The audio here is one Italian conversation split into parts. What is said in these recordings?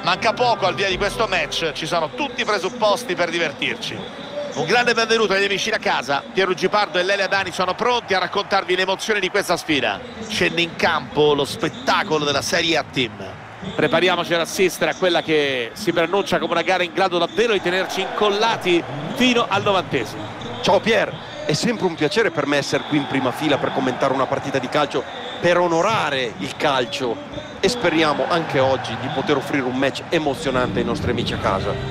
Manca poco al via di questo match, ci sono tutti i presupposti per divertirci. Un grande benvenuto agli amici da casa. Pierluigi Pardo e Lelia Dani sono pronti a raccontarvi le emozioni di questa sfida. Scende in campo lo spettacolo della Serie A Team. Prepariamoci ad assistere a quella che si preannuncia come una gara in grado davvero di tenerci incollati fino al 90°. Ciao Pier, è sempre un piacere per me essere qui in prima fila per commentare una partita di calcio, per onorare il calcio, e speriamo anche oggi di poter offrire un match emozionante ai nostri amici a casa.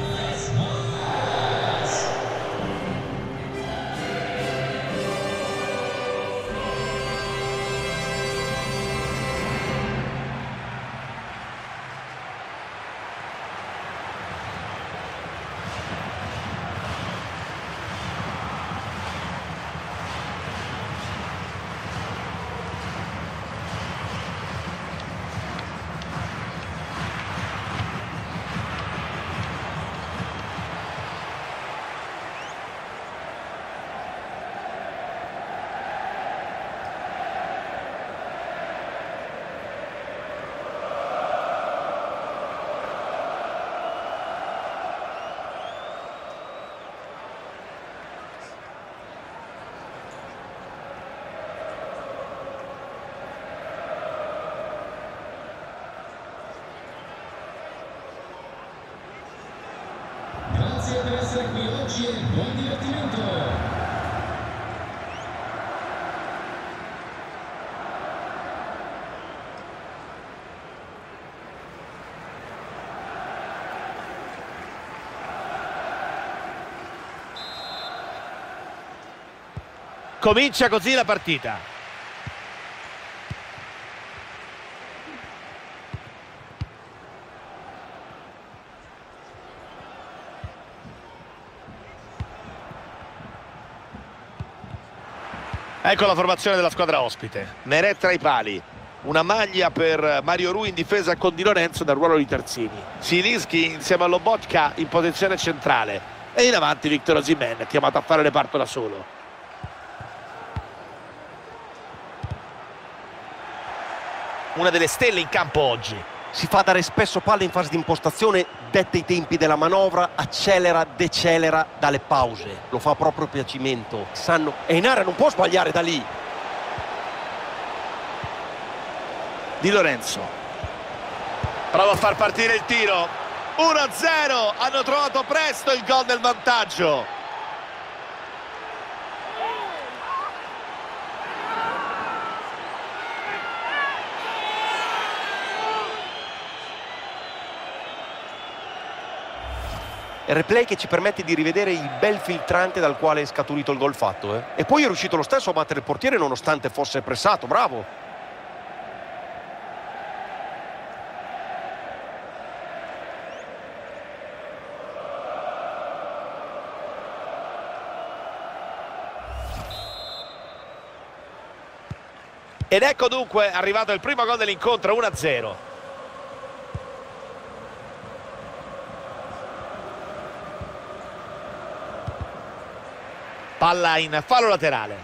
Grazie per essere qui oggi e buon divertimento. Comincia così la partita. Ecco la formazione della squadra ospite. Meret tra i pali. Una maglia per Mario Rui in difesa con Di Lorenzo nel ruolo di terzini. Zielinski insieme a Lobotka in posizione centrale. E in avanti Victor Osimhen, chiamato a fare reparto da solo. Una delle stelle in campo oggi. Si fa dare spesso palle in fase di impostazione, detta i tempi della manovra, accelera, decelera dalle pause. Lo fa a proprio piacimento. Sanno, è in area, non può sbagliare da lì. Di Lorenzo. Prova a far partire il tiro. 1-0. Hanno trovato presto il gol del vantaggio. Il replay che ci permette di rivedere il bel filtrante dal quale è scaturito il gol fatto. E poi è riuscito lo stesso a battere il portiere nonostante fosse pressato, bravo. Ed ecco dunque arrivato il primo gol dell'incontro, 1-0. Palla in fallo laterale.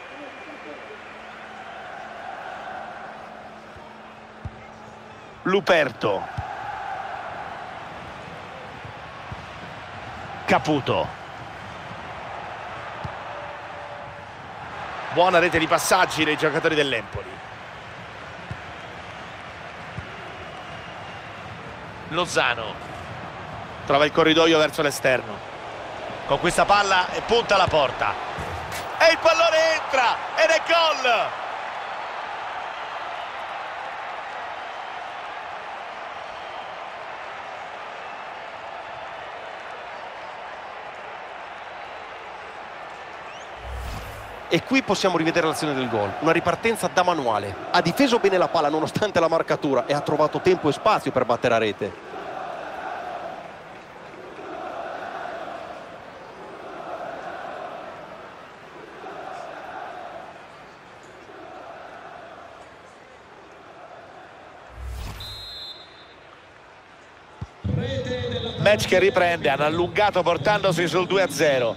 Luperto. Caputo. Buona rete di passaggi dei giocatori dell'Empoli. Lozano. Trova il corridoio verso l'esterno. Con questa palla e punta alla porta. E il pallone entra ed è gol! E qui possiamo rivedere l'azione del gol. Una ripartenza da manuale. Ha difeso bene la palla nonostante la marcatura e ha trovato tempo e spazio per battere a rete. Match che riprende, hanno allungato portandosi sul 2-0.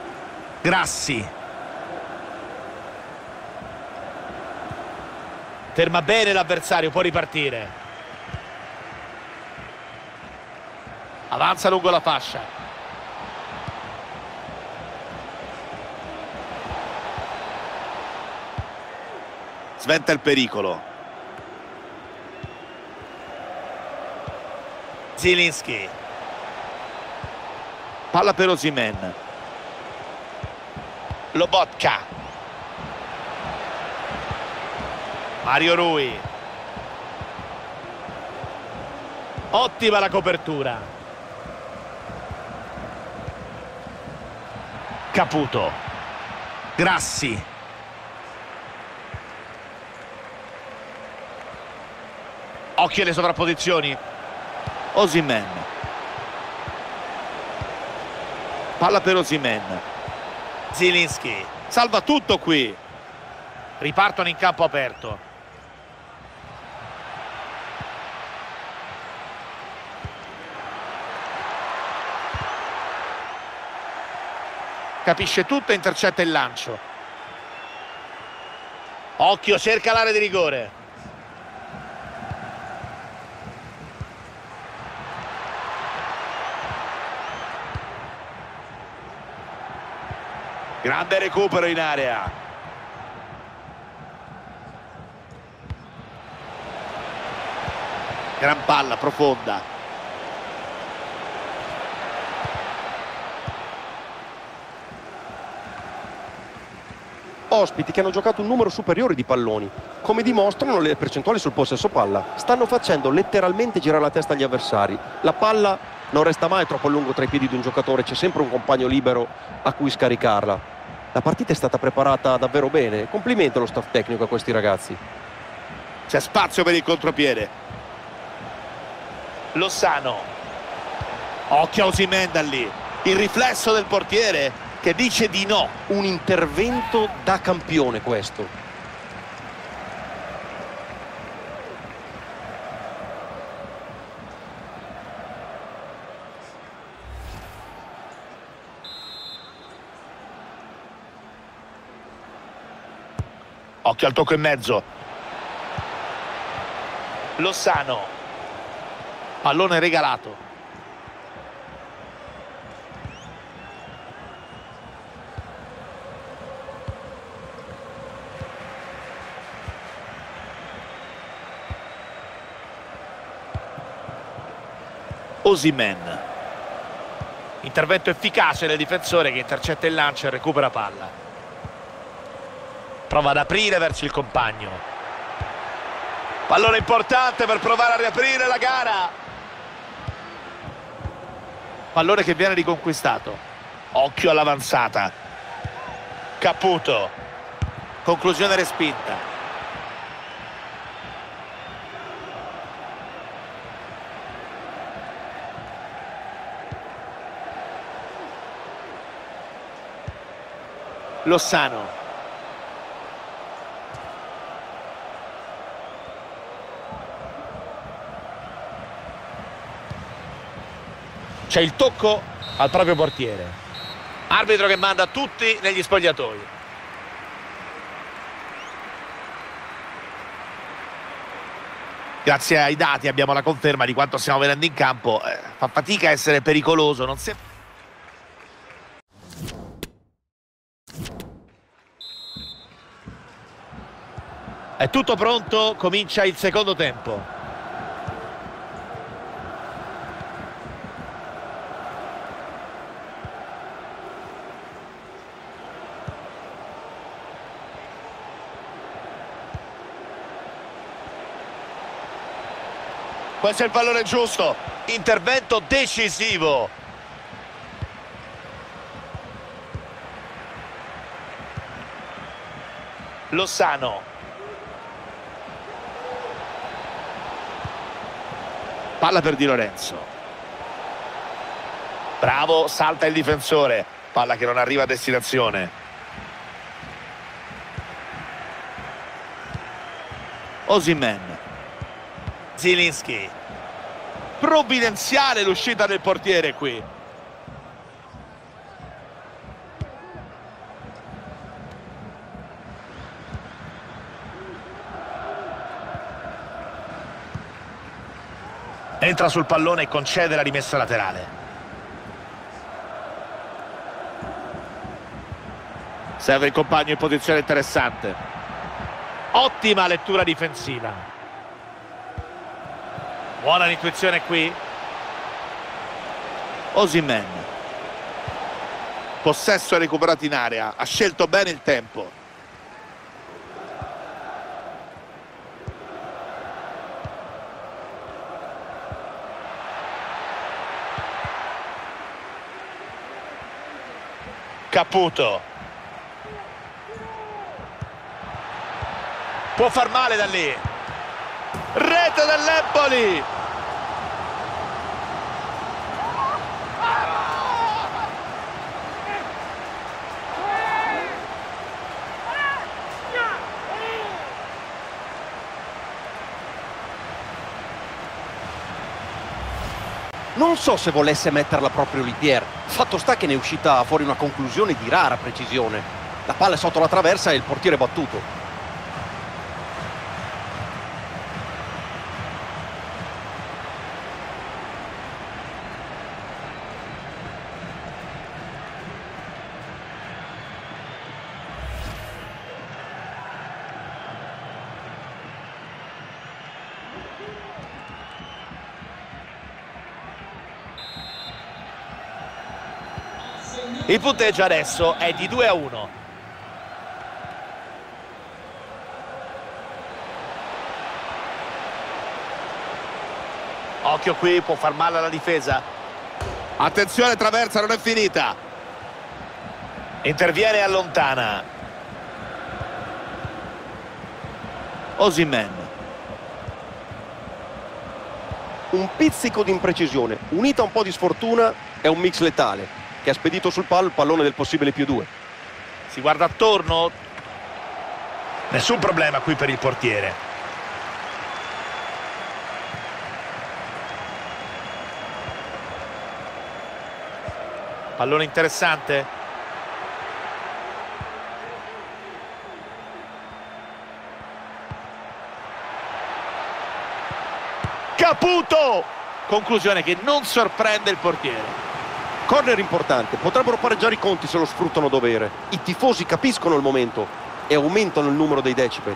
Grassi. Ferma bene l'avversario, può ripartire. Avanza lungo la fascia. Sventa il pericolo. Zielinski. Palla per Osimhen. Lobotka. Mario Rui. Ottima la copertura. Caputo. Grassi. Occhio alle sovrapposizioni. Osimhen. Palla per Osimhen. Zielinski. Salva tutto qui. Ripartono in campo aperto. Capisce tutto e intercetta il lancio. Occhio, cerca l'area di rigore. Grande recupero in area. Gran palla profonda. Ospiti che hanno giocato un numero superiore di palloni, come dimostrano le percentuali sul possesso palla. Stanno facendo letteralmente girare la testa agli avversari. La palla non resta mai troppo a lungo tra i piedi di un giocatore, c'è sempre un compagno libero a cui scaricarla. La partita è stata preparata davvero bene. Complimento allo staff tecnico a questi ragazzi. C'è spazio per il contropiede. Lozano. Occhio a Osimhen da lì. Il riflesso del portiere che dice di no. Un intervento da campione questo. Occhio al tocco in mezzo. Lozano. Pallone regalato. Osimhen. Intervento efficace del difensore che intercetta il lancio e recupera palla. Prova ad aprire verso il compagno. Pallone importante per provare a riaprire la gara. Pallone che viene riconquistato. Occhio all'avanzata. Caputo. Conclusione respinta. Lozano. C'è il tocco al proprio portiere. Arbitro che manda tutti negli spogliatoi. Grazie ai dati abbiamo la conferma di quanto stiamo vedendo in campo. Fa fatica a essere pericoloso, non si... È tutto pronto, comincia il secondo tempo. Questo è il pallone giusto, intervento decisivo. Lozano. Palla per Di Lorenzo. Bravo, salta il difensore. Palla che non arriva a destinazione. Osimhen. Zielinski. Provvidenziale l'uscita del portiere qui. Entra sul pallone e concede la rimessa laterale. Serve il compagno in posizione interessante. Ottima lettura difensiva. Buona l'intuizione qui. Osimhen. Possesso e recuperato in area. Ha scelto bene il tempo. Caputo. Può far male da lì. Rete dell'Empoli. Non so se volesse metterla proprio lì Pierre. Fatto sta che ne è uscita fuori una conclusione di rara precisione. La palla è sotto la traversa e il portiere è battuto. Il punteggio adesso è di 2-1. Occhio qui, può far male alla difesa. Attenzione, traversa, non è finita. Interviene e allontana. Osimhen. Un pizzico di imprecisione, unita a un po' di sfortuna, è un mix letale che ha spedito sul palo il pallone del possibile +2. Si guarda attorno. Nessun problema qui per il portiere. Pallone interessante. Caputo! Conclusione che non sorprende il portiere. Corner importante, potrebbero pareggiare i conti se lo sfruttano a dovere. I tifosi capiscono il momento e aumentano il numero dei decibel.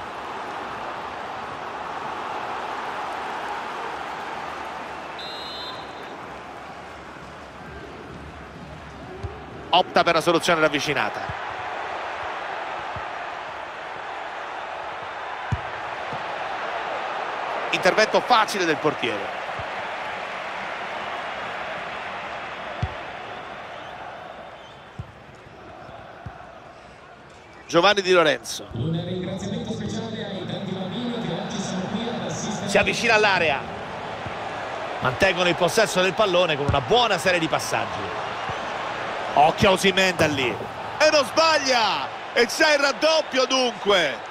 Opta per la soluzione ravvicinata. Intervento facile del portiere. Giovanni Di Lorenzo. Un ringraziamento speciale ai tanti bambini che oggi sono qui ad assistere. Si avvicina all'area. Mantengono il possesso del pallone con una buona serie di passaggi. Occhio a Osimhen da lì. E non sbaglia! E c'è il raddoppio dunque!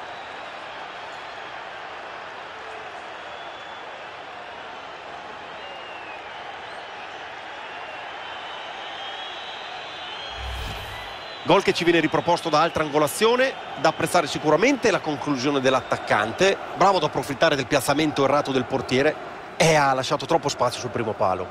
Gol che ci viene riproposto da altra angolazione, da apprezzare sicuramente la conclusione dell'attaccante, bravo ad approfittare del piazzamento errato del portiere e ha lasciato troppo spazio sul primo palo.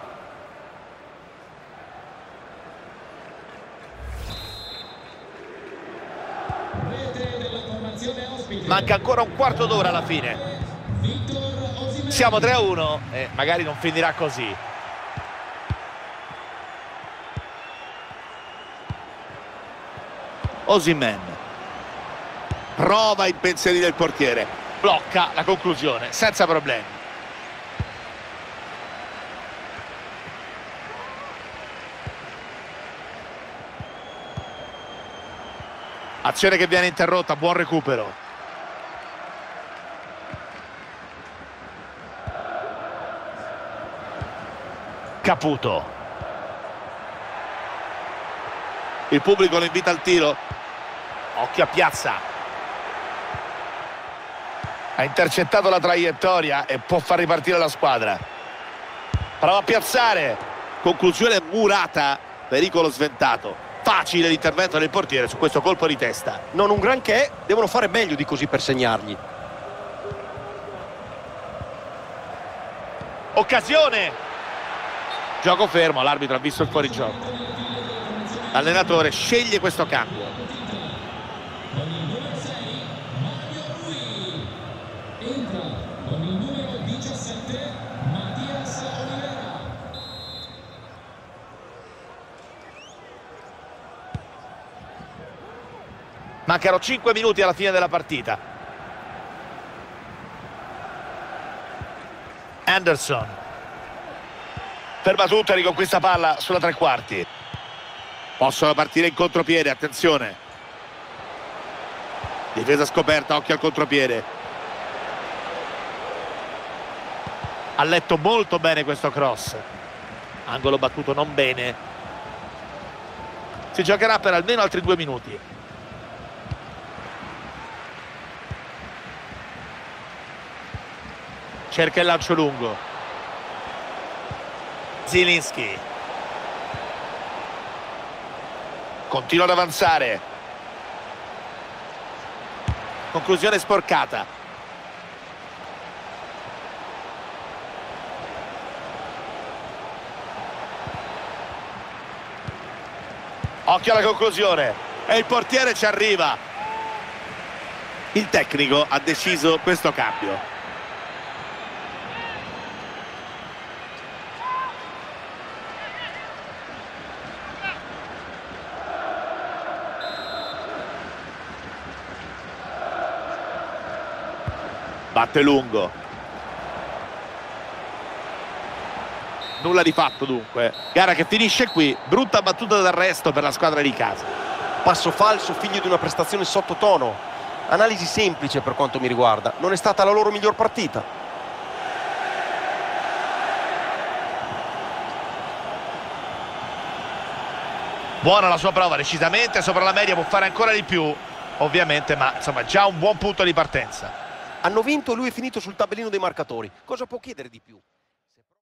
Rete della formazione ospite. Manca ancora un quarto d'ora alla fine. Victor Osimhen. Siamo 3-1 e magari non finirà così. Osimhen prova i pensieri del portiere, blocca la conclusione senza problemi. Azione che viene interrotta, buon recupero. Caputo. Il pubblico lo invita al tiro. Occhio a Piazza. Ha intercettato la traiettoria e può far ripartire la squadra. Prova a piazzare. Conclusione murata. Pericolo sventato. Facile l'intervento del portiere su questo colpo di testa. Non un granché, devono fare meglio di così per segnargli. Occasione, gioco fermo, l'arbitro ha visto il fuorigioco. L'allenatore sceglie questo cambio. Con il numero 6, Mario Rui. Entra con il numero 17, Mattias Oliveira. Mancano 5 minuti alla fine della partita. Anderson ferma tutto e riconquista palla sulla tre quarti. Possono partire in contropiede, attenzione. Difesa scoperta, occhio al contropiede. Ha letto molto bene questo cross. Angolo battuto non bene. Si giocherà per almeno altri 2 minuti. Cerca il lancio lungo. Zielinski continua ad avanzare. Conclusione sporcata. Occhio alla conclusione. E il portiere ci arriva. Il tecnico ha deciso questo cambio. Batte lungo. Nulla di fatto dunque. Gara che finisce qui. Brutta battuta d'arresto per la squadra di casa. Passo falso, figlio di una prestazione sottotono. Analisi semplice per quanto mi riguarda. Non è stata la loro miglior partita. Buona la sua prova, decisamente sopra la media, può fare ancora di più ovviamente, ma insomma già un buon punto di partenza. Hanno vinto e lui è finito sul tabellino dei marcatori. Cosa può chiedere di più?